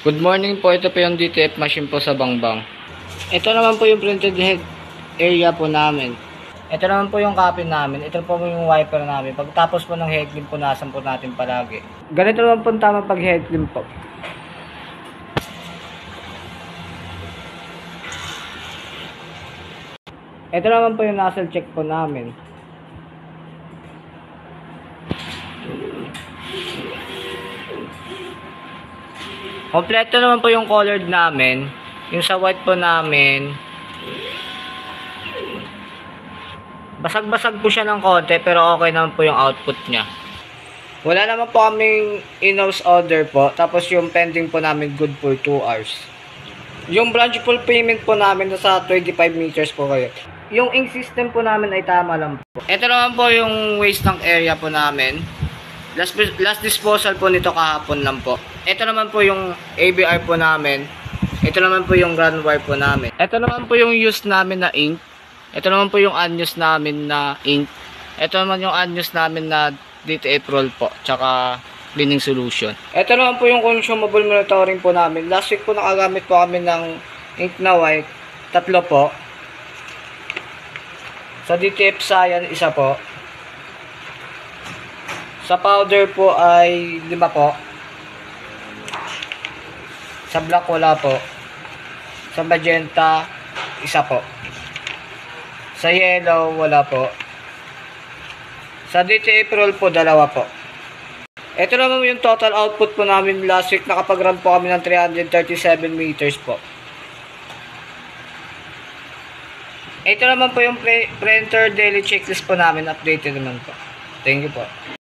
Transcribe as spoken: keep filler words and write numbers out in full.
Good morning po, ito po yung D T F machine po sa Bangbang. Ito naman po yung printed head area po namin. Ito naman po yung copy namin. Ito po yung wiper namin. Pagtapos po ng head clamp, punasan po natin palagi. Ganito naman po tama pag head clamp po. Ito naman po yung nozzle check po namin. Kompleto naman po yung colored namin. Yung sa white po namin, basag-basag po siya ng konti pero okay naman po yung output niya. Wala naman po kaming in-house order po. Tapos yung pending po namin good for two hours. Yung branch full payment po namin nasa twenty-five meters po kayo. Yung ink system po namin ay tama lang po. Ito naman po yung waste tank area po namin. Last, last disposal po nito kahapon lang po. Ito naman po yung A B R po namin. Ito naman po yung ground wire po namin. Ito naman po yung use namin na ink. Ito naman po yung unused namin na ink. Ito naman yung unused namin na D T F roll po. Tsaka cleaning solution. Ito naman po yung consumable monitoring po namin. Last week po nakagamit po kami ng ink na white. Tatlo po. Sa D T F Cyan, isa po. Sa powder po ay lima po. Sa black wala po. Sa magenta, isa po. Sa yellow, wala po. Sa D T F roll po, dalawa po. Ito naman yung total output po namin last week. Nakapag-run po kami ng three hundred thirty-seven meters po. Ito naman po yung printer daily checklist po namin. Updated naman po. Thank you po.